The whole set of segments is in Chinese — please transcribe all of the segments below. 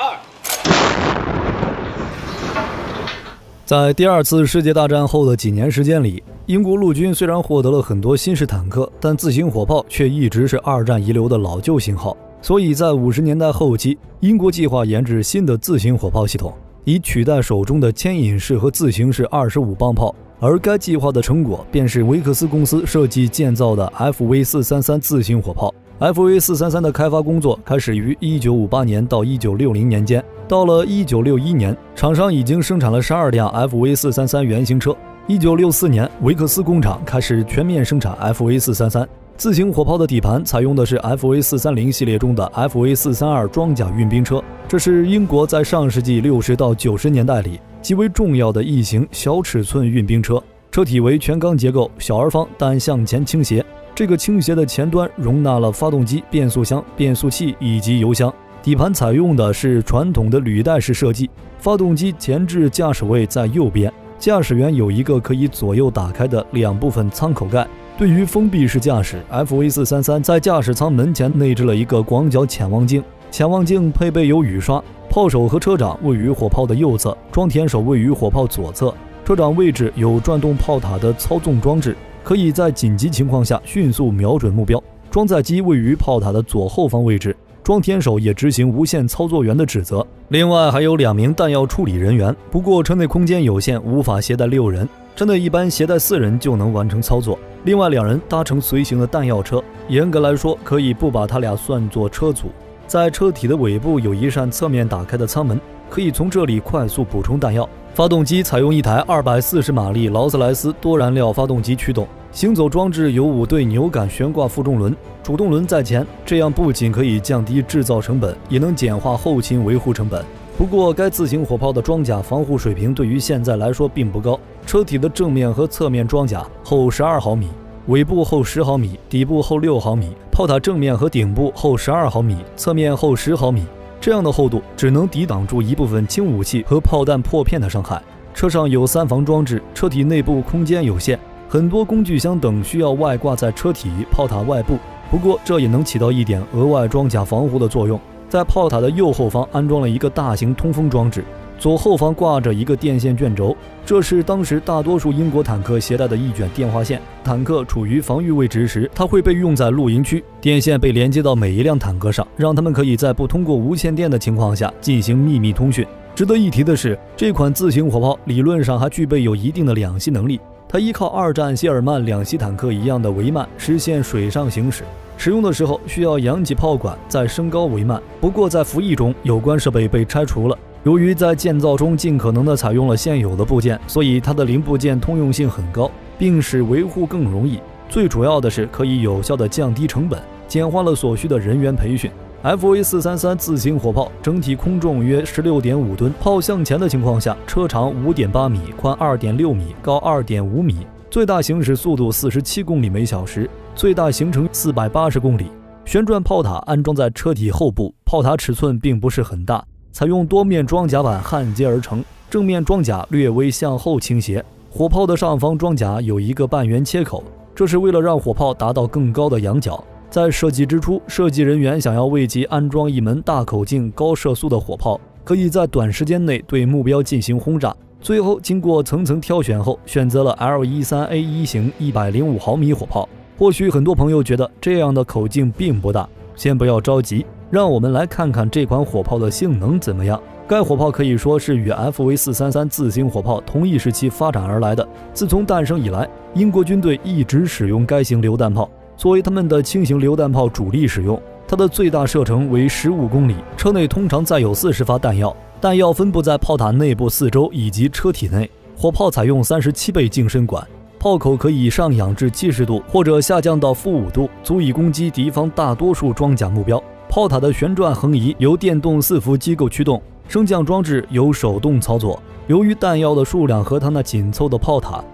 在第二次世界大战后的几年时间里，英国陆军虽然获得了很多新式坦克，但自行火炮却一直是二战遗留的老旧型号。所以在50年代后期，英国计划研制新的自行火炮系统，以取代手中的牵引式和自行式25磅炮。而该计划的成果便是维克斯公司设计建造的 FV433 自行火炮。FV433 的开发工作开始于1958年到1960年间，到了1961年，厂商已经生产了12辆 FV433 原型车。1964年，维克斯工厂开始全面生产 FV433。自行火炮的底盘采用的是 FV430 系列中的 FV432 装甲运兵车，这是英国在上世纪60到90年代里极为重要的一型小尺寸运兵车。车体为全钢结构，小而方，但向前倾斜。这个倾斜的前端容纳了发动机、变速箱、变速器以及油箱。底盘采用的是传统的履带式设计，发动机前置驾驶位在右边，驾驶员有一个可以左右打开的2部分舱口盖。对于封闭式驾驶 ，FV433 在驾驶舱门前内置了一个广角潜望镜，潜望镜配备有雨刷。炮手和车长位于火炮的右侧，装填手位于火炮左侧。车长位置有转动炮塔的操纵装置，可以在紧急情况下迅速瞄准目标。装载机位于炮塔的左后方位置，装填手也执行无线操作员的职责。另外还有2名弹药处理人员，不过车内空间有限，无法携带6人，车内一般携带4人就能完成操作。另外2人搭乘随行的弹药车，严格来说可以不把他俩算作车组。在车体的尾部有一扇侧面打开的舱门，可以从这里快速补充弹药。发动机采用一台240马力劳斯莱斯多燃料发动机驱动，行走装置有5对扭杆悬挂负重轮，主动轮在前，这样不仅可以降低制造成本，也能简化后勤维护成本。不过该自行火炮的装甲防护水平对于现在来说并不高，车体的正面和侧面装甲厚12毫米，尾部厚10毫米，底部厚6毫米，炮塔正面和顶部厚12毫米，侧面厚10毫米。这样的厚度只能抵挡住一部分轻武器和炮弹破片的伤害。车上有3防装置，车体内部空间有限，很多工具箱等需要外挂在车体、炮塔外部。不过这也能起到一点额外装甲防护的作用。在炮塔的右后方安装了一个大型通风装置，左后方挂着一个电线卷轴，这是当时大多数英国坦克携带的一卷电话线。坦克处于防御位置时，它会被用在露营区，电线被连接到每一辆坦克上，让他们可以在不通过无线电的情况下进行秘密通讯。值得一提的是，这款自行火炮理论上还具备有一定的两栖能力，它依靠2战谢尔曼两栖坦克一样的帷幔实现水上行驶。使用的时候需要扬起炮管再升高帷幔，不过在服役中有关设备被拆除了。由于在建造中尽可能地采用了现有的部件，所以它的零部件通用性很高，并使维护更容易。最主要的是可以有效地降低成本，简化了所需的人员培训。FV433 自行火炮整体空重约 16.5 吨，炮向前的情况下，车长 5.8 米，宽 2.6 米，高 2.5 米，最大行驶速度47公里每小时，最大行程480公里。旋转炮塔安装在车体后部，炮塔尺寸并不是很大，采用多面装甲板焊接而成，正面装甲略微向后倾斜。火炮的上方装甲有一个半圆切口，这是为了让火炮达到更高的仰角。在设计之初，设计人员想要为其安装一门大口径高射速的火炮，可以在短时间内对目标进行轰炸。最后经过层层挑选后，选择了 L13A1 型105毫米火炮。或许很多朋友觉得这样的口径并不大，先不要着急，让我们来看看这款火炮的性能怎么样。该火炮可以说是与 FV433 自行火炮同一时期发展而来的。自从诞生以来，英国军队一直使用该型榴弹炮作为他们的轻型榴弹炮主力使用。它的最大射程为15公里，车内通常载有40发弹药，弹药分布在炮塔内部四周以及车体内。火炮采用37倍净深管，炮口可以上仰至70度或者下降到-5度，足以攻击敌方大多数装甲目标。炮塔的旋转横移由电动4伏机构驱动，升降装置由手动操作。由于弹药的数量和它那紧凑的炮塔，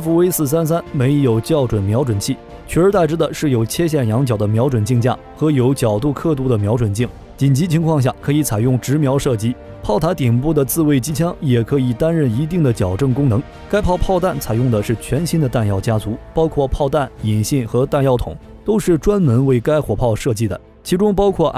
FV433 没有校准瞄准器，取而代之的是有切线仰角的瞄准镜架和有角度刻度的瞄准镜。紧急情况下可以采用直瞄射击。炮塔顶部的自卫机枪也可以担任一定的矫正功能。该炮炮弹采用的是全新的弹药家族，包括炮弹、引信和弹药筒，都是专门为该火炮设计的。 其中包括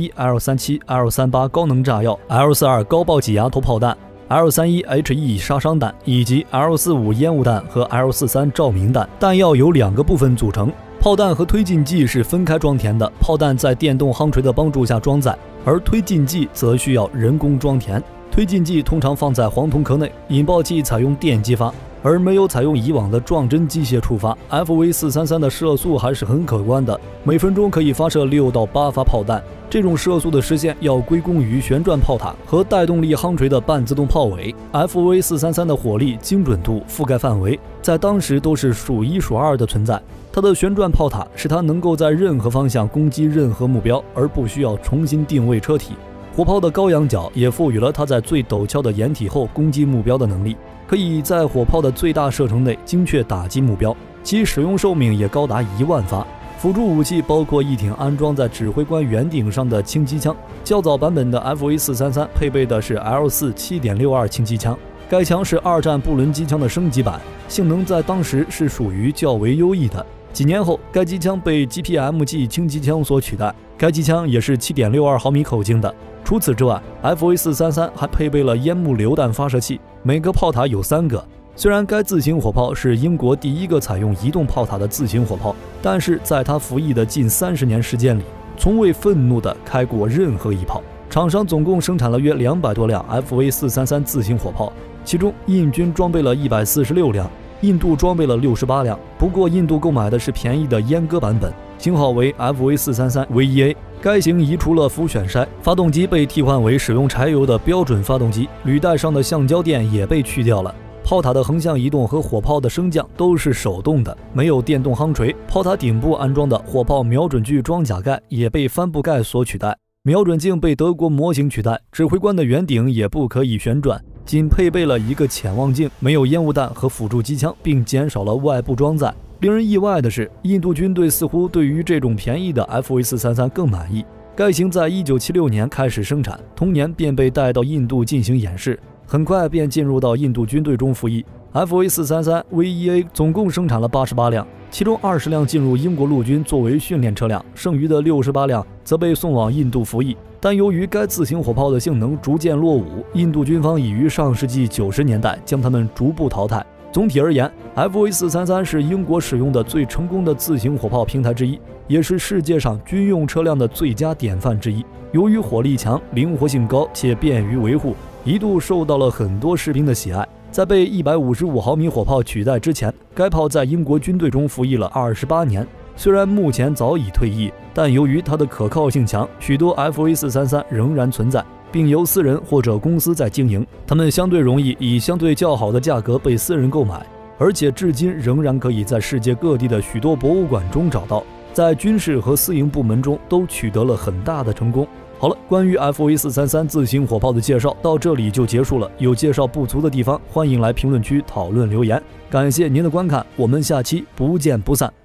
L31、L37、L38 高能炸药、L42 高爆挤压头炮弹、L31HE 杀伤弹以及 L45 烟雾弹和 L43 照明弹。弹药由2个部分组成，炮弹和推进剂是分开装填的，炮弹在电动夯锤的帮助下装载，而推进剂则需要人工装填。推进剂通常放在黄铜壳内，引爆器采用电击发，而没有采用以往的撞针机械触发。FV433 的射速还是很可观的，每分钟可以发射6到8发炮弹。这种射速的实现要归功于旋转炮塔和带动力夯锤的半自动炮尾。FV433 的火力、精准度、覆盖范围在当时都是数1数2的存在。它的旋转炮塔使它能够在任何方向攻击任何目标，而不需要重新定位车体。火炮的高仰角也赋予了它在最陡峭的掩体后攻击目标的能力，可以在火炮的最大射程内精确打击目标，其使用寿命也高达1万发。辅助武器包括一挺安装在指挥官圆顶上的轻机枪，较早版本的 FV433 配备的是 L4 7.62 轻机枪，该枪是2战布伦机枪的升级版，性能在当时是属于较为优异的。几年后，该机枪被 GPMG 轻机枪所取代，该机枪也是 7.62 毫米口径的。除此之外 ，FV433 还配备了烟幕榴弹发射器，每个炮塔有3个。虽然该自行火炮是英国第一个采用移动炮塔的自行火炮，但是在它服役的近30年时间里，从未愤怒地开过任何一炮。厂商总共生产了约200多辆 FV433 自行火炮，其中印军装备了146辆，印度装备了68辆。不过印度购买的是便宜的阉割版本，型号为 FV433 VEA。该型移除了浮选筛，发动机被替换为使用柴油的标准发动机，履带上的橡胶垫也被去掉了。炮塔的横向移动和火炮的升降都是手动的，没有电动夯锤。炮塔顶部安装的火炮瞄准具装甲盖也被帆布盖所取代，瞄准镜被德国模型取代，指挥官的圆顶也不可以旋转，仅配备了一个潜望镜，没有烟雾弹和辅助机枪，并减少了外部装载。令人意外的是，印度军队似乎对于这种便宜的 FV433 更满意。该型在1976年开始生产，同年便被带到印度进行演示，很快便进入到印度军队中服役。FV433 VEA 总共生产了88辆，其中20辆进入英国陆军作为训练车辆，剩余的68辆则被送往印度服役。但由于该自行火炮的性能逐渐落伍，印度军方已于上世纪90年代将它们逐步淘汰。总体而言 ，FV433 是英国使用的最成功的自行火炮平台之一，也是世界上军用车辆的最佳典范之一。由于火力强、灵活性高且便于维护，一度受到了很多士兵的喜爱。在被155毫米火炮取代之前，该炮在英国军队中服役了28年。虽然目前早已退役，但由于它的可靠性强，许多 FV433 仍然存在，并由私人或者公司在经营。它们相对容易以相对较好的价格被私人购买，而且至今仍然可以在世界各地的许多博物馆中找到，在军事和私营部门中都取得了很大的成功。好了，关于 FV433 自行火炮的介绍到这里就结束了。有介绍不足的地方，欢迎来评论区讨论留言。感谢您的观看，我们下期不见不散。